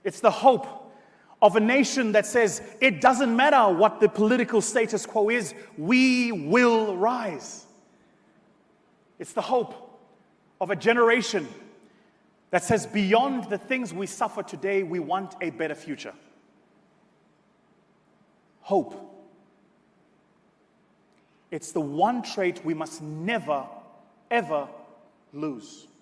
It's the hope of a nation that says, it doesn't matter what the political status quo is, we will rise. It's the hope of a generation that says, beyond the things we suffer today, we want a better future. Hope. It's the one trait we must never, ever lose.